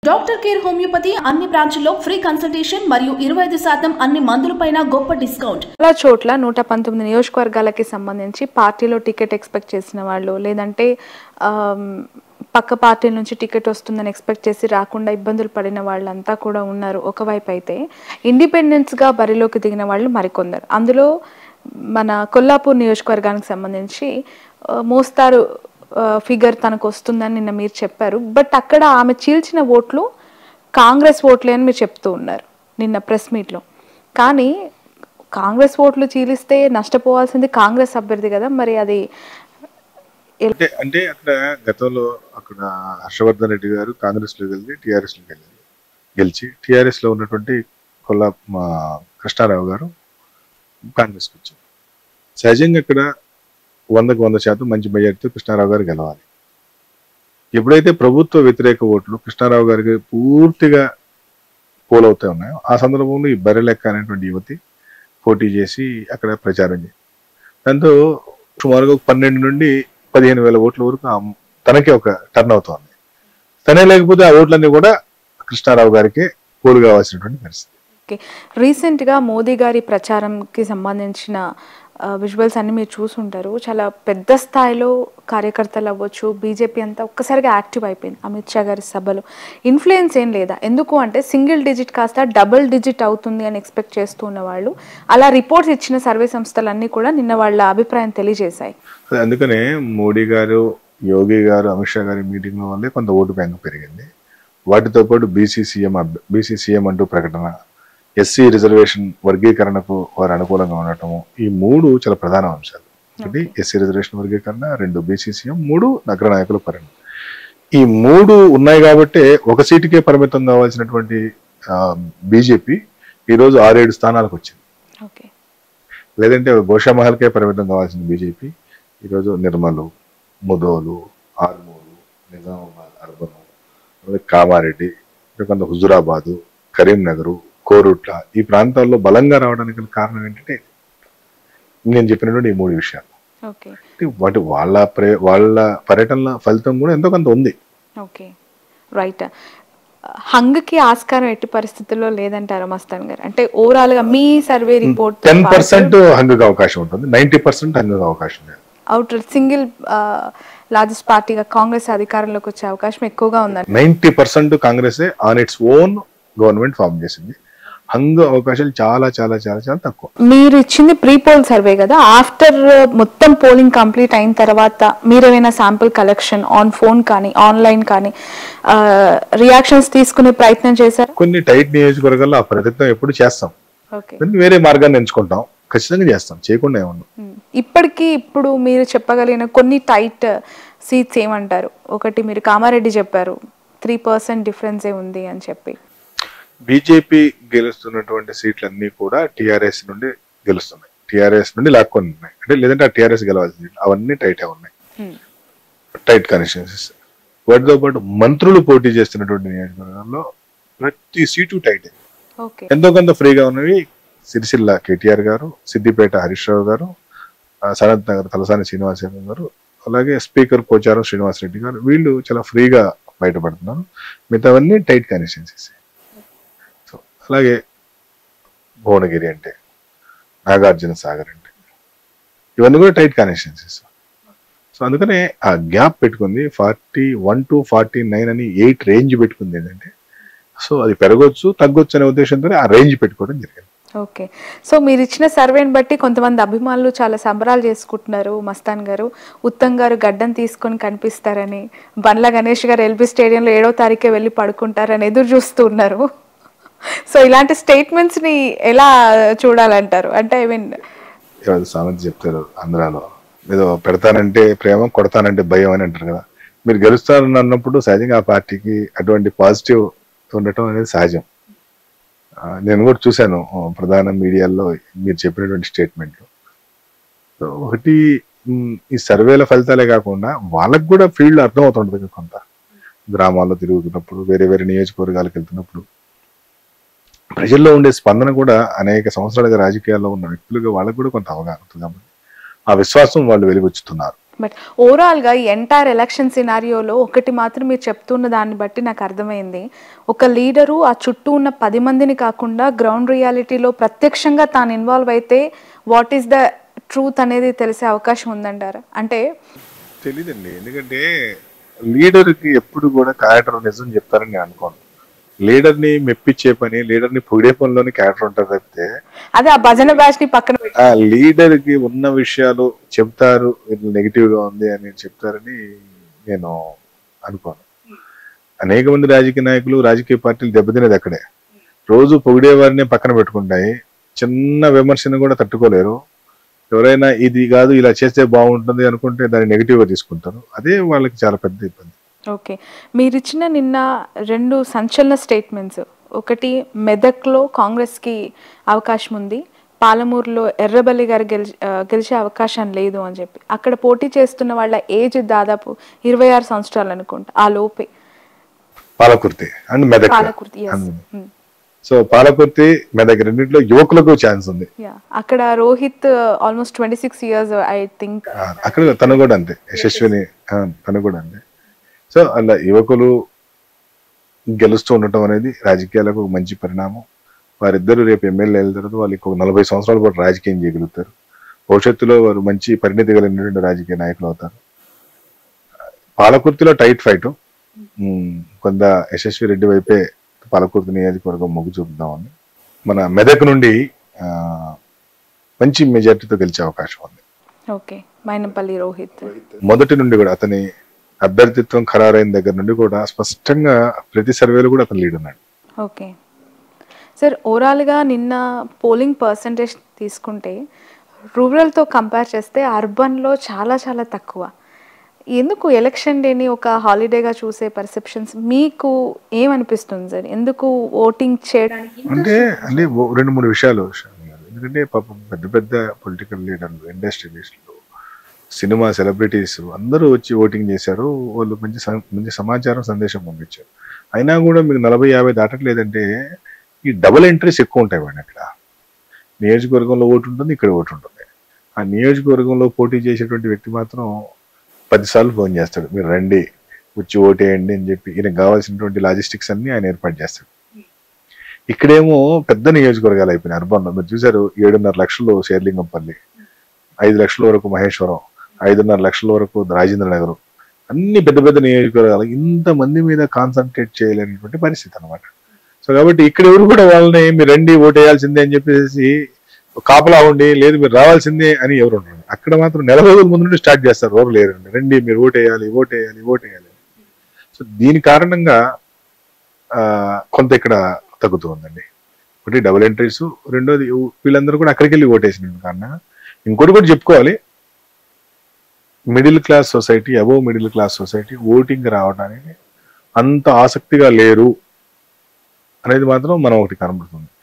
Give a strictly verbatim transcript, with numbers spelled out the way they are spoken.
Doctor care homeopathy అన్ని బ్రాంచ్ల్లో free consultation మరియు ఇరవై ఐదు శాతం అన్ని మందులపైన గొప్ప డిస్కౌంట్. చాలా చోట్ల నూట పంతొమ్మిది నియోజకవర్గాలకి సంబంధించి పార్టీలో టికెట్ ఎక్స్పెక్ట్ చేసిన వాళ్ళు, లేదంటే పక్క పార్టీల నుంచి టికెట్ వస్తుందని ఎక్స్పెక్ట్ చేసి రాకుండా ఇబ్బందులు పడిన వాళ్ళంతా కూడా ఉన్నారు ఒకవైపు. అయితే ఇండిపెండెన్స్గా బరిలోకి దిగిన వాళ్ళు మరికొందరు. అందులో మన కొల్లాపూర్ నియోజకవర్గానికి సంబంధించి మోస్తారు ఫిగర్ తనకు వస్తుందని నిన్న మీరు చెప్పారు. బట్ అక్కడ ఆమె చీల్చిన ఓట్లు కాంగ్రెస్ ఓట్లే అని మీరు చెప్తూ ఉన్నారు నిన్న ప్రెస్ మీట్లో. కానీ కాంగ్రెస్ ఓట్లు చీలిస్తే నష్టపోవాల్సింది కాంగ్రెస్ అభ్యర్థి కదా, మరి అది అంటే అంటే అక్కడ గతంలో అక్కడ హర్షవర్ధన్ రెడ్డి గారు కాంగ్రెస్ లో గెలిచి టీఆర్ఎస్ లో గెలిచి గెలిచి టీఆర్ఎస్ లో ఉన్నటువంటి కొల్లా మా కృష్ణారావు గారు కాంగ్రెస్కి వచ్చారు. సహజంగా ఇక్కడ వందకు వంద శాతం మంచి మెజార్టీతో కృష్ణారావు గారు గెలవాలి. ఎప్పుడైతే ప్రభుత్వ వ్యతిరేక ఓట్లు కృష్ణారావు గారికి పూర్తిగా పోలవుతూ ఉన్నాయో ఆ సందర్భంలో ఈ బర్రెలెక్క అనేటువంటి యువతి పోటీ చేసి అక్కడ ప్రచారం చేసి దాంతో సుమారుగా పన్నెండు నుండి పదిహేను వేల ఓట్ల వరకు తనకే ఒక టర్న్ అవుతోంది. తనే లేకపోతే ఆ ఓట్లన్నీ కూడా కృష్ణారావు గారికి పోలు కావాల్సినటువంటి పరిస్థితి. రీసెంట్ గా మోదీ గారి ప్రచారంకి సంబంధించిన విజువల్స్ అన్ని మీరు చూసుంటారు. చాలా పెద్ద స్థాయిలో కార్యకర్తలు అవ్వచ్చు, బీజేపీ అంతా ఒక్కసారిగా యాక్టివ్ అయిపోయింది అమిత్ షా గారి సభలో. ఇన్ఫ్లుయెన్స్ ఏం లేదా? ఎందుకు అంటే సింగిల్ డిజిట్ కాస్త డబుల్ డిజిట్ అవుతుంది అని ఎక్స్పెక్ట్ చేస్తున్న వాళ్ళు, అలా రిపోర్ట్స్ ఇచ్చిన సర్వే సంస్థలన్నీ కూడా నిన్న వాళ్ళ అభిప్రాయం తెలియజేశాయి. అందుకనే మోడీ గారు, యోగి గారు, అమిత్ షా గారి మీటింగ్ వల్లే కొంత ఓటు బ్యాంక్ పెరిగింది. వాటితో పాటు బీసీసీఎం బీసీసీఎం అంటూ ప్రకటన, ఎస్సీ రిజర్వేషన్ వర్గీకరణకు వారు అనుకూలంగా ఉండటము, ఈ మూడు చాలా ప్రధాన అంశాలు. ఒకటి ఎస్సీ రిజర్వేషన్ వర్గీకరణ, రెండు బీసీసీఎం, మూడు నగర నాయకుల పరిణామం. ఈ మూడు ఉన్నాయి కాబట్టి ఒక సీటుకే పరిమితం కావాల్సినటువంటి బీజేపీ ఈరోజు ఆరేడు స్థానాలకు వచ్చింది. లేదంటే గోషామహల్కే పరిమితం కావాల్సిన బీజేపీ ఈరోజు నిర్మలు, ముదోలు, ఆర్మూరు, నిజామాబాద్ అర్బన్, కామారెడ్డి, కొంత హుజురాబాదు, కరీంనగర్, కోరుట్ల ఈ ప్రాంతాల్లో బలంగా రావడానికి కారణం ఏంటంటే నేను చెప్పినటువంటి ఈ మూడు విషయాలు. వాటి వాళ్ళ ప్రే వాళ్ళ పర్యటనల ఫలితం కూడా ఎంతో కొంత ఉంది. Okay, right. హంగ్కి ఆస్కారం ఎట్టి పరిస్థితుల్లో లేదంటారా మస్తాన్ గారు? అంటే ఓవరాల్ గా మీ సర్వే రిపోర్ట్ టెన్ పర్సెంట్ హంగ్కి అవకాశం ఉంటుంది, నైన్టీ పర్సెంట్ హంగ్కి అవకాశం లేదు. అవుట్ సింగిల్ లార్జెస్ట్ పార్టీగా కాంగ్రెస్ అధికారంలోకి వచ్చే అవకాశం ఎక్కువగా ఉందండి. Ninety percent Congress on its own government form చేసింది. హంగ్ అవకాశాలు చాలా చాలా చాలా చాలా తక్కువ. మీరు ఇచ్చింది ప్రీ పోల్ సర్వే కదా, ఆఫ్టర్ మొత్తం పోలింగ్ కంప్లీట్ అయిన తర్వాత మీరేమైనా శాంపుల్ కలెక్షన్ ఆన్ ఫోన్ కానీ ఆన్లైన్ కానీ రియాక్షన్స్ తీసుకునే ప్రయత్నం చేశారు? కొన్ని టైట్ నియోజకవర్గాల్లో ఆ ప్రయత్నం ఎప్పుడు చేస్తాం, వేరే మార్గాన్ని ఎంచుకుంటాం, ఖచ్చితంగా చేస్తాం, చేయకుండా ఏమన్నా. ఇప్పటికీ ఇప్పుడు మీరు చెప్పగలిగిన కొన్ని టైట్ సీట్స్ ఏమంటారు? ఒకటి మీరు కామారెడ్డి చెప్పారు, త్రీ పర్సెంట్ డిఫరెన్సే ఉంది అని చెప్పి. బీజేపీ గెలుస్తున్నటువంటి సీట్లన్నీ కూడా టీఆర్ఎస్ నుండి గెలుస్తున్నాయి, టీఆర్ఎస్ నుండి లాక్కొని ఉన్నాయి. అంటే లేదంటే ఆ టీఆర్ఎస్ గెలవాల్సిన సీట్లు అవన్నీ టైట్ ఉన్నాయి, టైట్ కాన్స్టిట్యుయెన్సీస్. వాటితో పాటు మంత్రులు పోటీ చేస్తున్నటువంటి నియోజకవర్గాల్లో ప్రతి సీటు టైట్. ఎంతో కొంత ఫ్రీగా ఉన్నవి సిరిసిల్ల కేటీఆర్ గారు, సిద్దిపేట హరీష్ రావు గారు, సనత్ నగర్ తలసాని శ్రీనివాసరెడ్డి గారు, అలాగే స్పీకర్ పోచారం శ్రీనివాసరెడ్డి గారు, వీళ్ళు చాలా ఫ్రీగా బయటపడుతున్నారు. మిగతావన్నీ టైట్ కాన్స్టిట్యుయెన్సీస్. అలాగే భువనగిరి అంటే, నాగార్జున సాగర్ అంటే, ఇవన్నీ కూడా టైట్ కాన్స్టిట్యుయెన్సీస్. సో అందుకనే ఆ గ్యాప్ పెట్టుకుంది, forty one to forty nine అని ఎయిట్ రేంజ్ పెట్టుకుంది. ఏంటంటే సో అది పెరగొచ్చు తగ్గొచ్చు అనే ఉద్దేశంతో ఆ రేంజ్ పెట్టుకోవడం జరిగింది. ఓకే, సో మీరు ఇచ్చిన సర్వేని బట్టి కొంతమంది అభిమానులు చాలా సంబరాలు చేసుకుంటున్నారు. మస్తాన్ గారు, ఉత్తమ్ గారు గడ్డం తీసుకొని కనిపిస్తారని, బండ్ల గణేష్ గారు ఎల్బీ స్టేడియంలో ఏడో తారీఖే వెళ్ళి పడుకుంటారని ఎదురు చూస్తూ ఉన్నారు. సో ఇలాంటి స్టేట్మెంట్స్ ని ఎలా చూడాలంటారు? అంటే ఐ మీన్ సామెత చెప్తారు ఆంధ్రాలో, ఏదో పెడతానంటే ప్రేమ, కొడతానంటే భయం అని అంటారు కదా. మీరు గెలుస్తారని అన్నప్పుడు సహజంగా ఆ పార్టీకి అటువంటి పాజిటివ్ ఉండటం అనేది సహజం. నేను కూడా చూశాను ప్రధాన మీడియాలో మీరు చెప్పినటువంటి స్టేట్మెంట్లు. ఒకటి ఈ సర్వేల ఫలితాలే కాకుండా వాళ్ళకు కూడా ఫీల్డ్ అర్థం అవుతుంటుంది. కొంత గ్రామాల్లో తిరుగుతున్నప్పుడు, వేరే వేరే నియోజకవర్గాలకు వెళ్తున్నప్పుడు ప్రజల్లో ఉండే స్పందన కూడా అనేక సంవత్సరాలుగా రాజకీయాల్లో ఉన్న వ్యక్తులుగా వాళ్ళకు కూడా కొంత అవగాహన ఉంటుంది. ఆ విశ్వాసం వాళ్ళు వెలిబుచ్చుతున్నారు. బట్ ఓవరాల్గా ఈ ఎంటైర్ ఎలక్షన్ సినారియోలో ఒకటి మాత్రం మీరు చెప్తున్న దాన్ని బట్టి నాకు అర్థమైంది, ఒక లీడరు ఆ చుట్టూ ఉన్న పది మందిని కాకుండా గ్రౌండ్ రియాలిటీలో ప్రత్యక్షంగా తాను ఇన్వాల్వ్ అయితే వాట్ ఈస్ ద ట్రూత్ అనేది తెలిసే అవకాశం ఉందంటారా? అంటే తెలీదండి, ఎందుకంటే లీడర్కి ఎప్పుడు కూడా క్యారెక్టర్ నిజం చెప్తారని నేను అనుకోను. లీడర్ని మెప్పించే పని, లీడర్ని పొగిడే పనిలోని క్యారెక్టర్ ఉంటుంది తప్పితే అదే ఆ భజన బ్యాచ్ ని పక్కన ఆ లీడర్కి ఉన్న విషయాలు చెప్తారు, నెగిటివ్ గా ఉంది అని చెప్తారని నేను అనుకోను. అనేక మంది రాజకీయ నాయకులు, రాజకీయ పార్టీలు దెబ్బతినేది అక్కడే. రోజు పొగిడే వారిని పక్కన పెట్టుకుంటాయి, చిన్న విమర్శను కూడా తట్టుకోలేరు. ఎవరైనా ఇది కాదు ఇలా చేస్తే బాగుంటుంది అనుకుంటే దాన్ని నెగిటివ్ గా తీసుకుంటారు. అదే వాళ్ళకి చాలా పెద్ద ఇబ్బంది. ఓకే, మీరు ఇచ్చిన నిన్న రెండు సంచలన స్టేట్మెంట్స్, ఒకటి మెదక్లో కాంగ్రెస్కి అవకాశం ఉంది, పాలమూరులో ఎర్రబల్లి గారు గెలిచి గెలిచే అవకాశం లేదు అని చెప్పి, అక్కడ పోటీ చేస్తున్న వాళ్ళ ఏజ్ దాదాపు ఇరవై ఆరు సంవత్సరాలు అనుకుంటా, ఆ లోపే. పాలకుర్తి అండ్ మెదక్. పాలకుర్తి, సో పాలకుర్తి మెదక్ రెండింటిలో యువకులకు ఛాన్స్ ఉంది. అక్కడ Rohit almost twenty six years I think, అక్కడ తను కూడా అంతే, యశస్విని తను కూడా అంతే. సో అలా యువకులు గెలుస్తూ ఉండటం అనేది రాజకీయాలకు ఒక మంచి పరిణామం. వారిద్దరు రేపు ఎమ్మెల్యే అయిన తర్వాత వాళ్ళు ఇంకొక నలభై సంవత్సరాల పాటు రాజకీయం చేయగలుగుతారు. భవిష్యత్తులో వారు మంచి పరిణితి కలిగినటువంటి రాజకీయ నాయకులు అవుతారు. పాలకుర్తిలో టైట్ ఫైట్, కొంత యశస్వి రెడ్డి వైపే పాలకుర్తి నియోజకవర్గం మొగ్గు చూపుదామని. మన మెదక్ నుండి ఆ మంచి మెజార్టీతో గెలిచే అవకాశం ఉంది. ఓకే, మైనంపల్లి రోహిత్ మొదటి నుండి కూడా అతని అభ్యర్థిత్వం ఖరారైన దగ్గర నుండి కూడా స్పష్టంగా ప్రతి సర్వేలో కూడా అతను లీడ్ ఉన్నాడు. ఓకే సార్, ఓవరాల్గా నిన్న పోలింగ్ పర్సంటేజ్ తీసుకుంటే రూరల్తో కంపేర్ చేస్తే అర్బన్లో చాలా చాలా తక్కువ. ఎందుకు ఎలక్షన్ డేని ఒక హాలిడేగా చూసే పర్సెప్షన్స్ మీకు ఏమనిపిస్తుంది సార్? ఎందుకు ఓటింగ్ చేయడానికి? అంటే అంటే రెండు మూడు విషయాలు. ఎందుకంటే పాపం పెద్ద పెద్ద పొలిటికల్ లీడర్లు, ఇండస్ట్రియలిస్టులు, సినిమా సెలబ్రిటీస్ అందరూ వచ్చి ఓటింగ్ చేశారు. వాళ్ళు మంచి మంచి సమాచారం, సందేశం పంపించారు. అయినా కూడా మీకు నలభై యాభై దాటట్లేదంటే ఈ డబుల్ ఎంట్రీస్ ఎక్కువ ఉంటాయి వాడిని. అక్కడ నియోజకవర్గంలో ఓటు ఉంటుంది, ఇక్కడ ఓటు ఉంటుంది. ఆ నియోజకవర్గంలో పోటీ చేసేటువంటి వ్యక్తి మాత్రం పదిసార్లు ఫోన్ చేస్తాడు, మీరు రండి వచ్చి ఓటేయండి అని చెప్పి. ఈయనకు కావాల్సినటువంటి లాజిస్టిక్స్ అన్ని ఆయన ఏర్పాటు చేస్తాడు. ఇక్కడేమో పెద్ద నియోజకవర్గాలు అయిపోయినాయి. అర్బన్లో మీరు చూసారు, ఏడున్నర లక్షలు శేర్లింగంపల్లి, ఐదు లక్షల వరకు మహేశ్వరం, ఐదున్నర లక్షల వరకు రాజేంద్ర నగర్, అన్ని పెద్ద పెద్ద నియోజకవర్గాలు. ఇంతమంది మీద కాన్సన్ట్రేట్ చేయలేనటువంటి పరిస్థితి అనమాట. సో కాబట్టి ఇక్కడ ఎవరు కూడా వాళ్ళని మీరు రండి ఓటేయాల్సిందే అని చెప్పేసి కాపలా ఉండి, లేదు మీరు రావాల్సిందే అని ఎవరు ఉండరు. అక్కడ మాత్రం నెల రోజుల ముందు నుండి స్టార్ట్ చేస్తారు, ఎవరు లేరండి, రండి మీరు ఓటేయాలి ఓటేయాలి ఓటేయాలి. సో దీని కారణంగా ఆ కొంత ఇక్కడ తగ్గుతూ ఉందండి. ఒకటి డబుల్ ఎంట్రీస్, రెండోది వీళ్ళందరూ కూడా అక్కడికి వెళ్ళి ఓటేసిన కారణంగా. ఇంకోటి కూడా చెప్పుకోవాలి, middle class society, above middle class society voting రావడానికి అంత ఆసక్తిగా లేరు అనేది మాత్రం మనం ఒకటి కనబడుతుంది.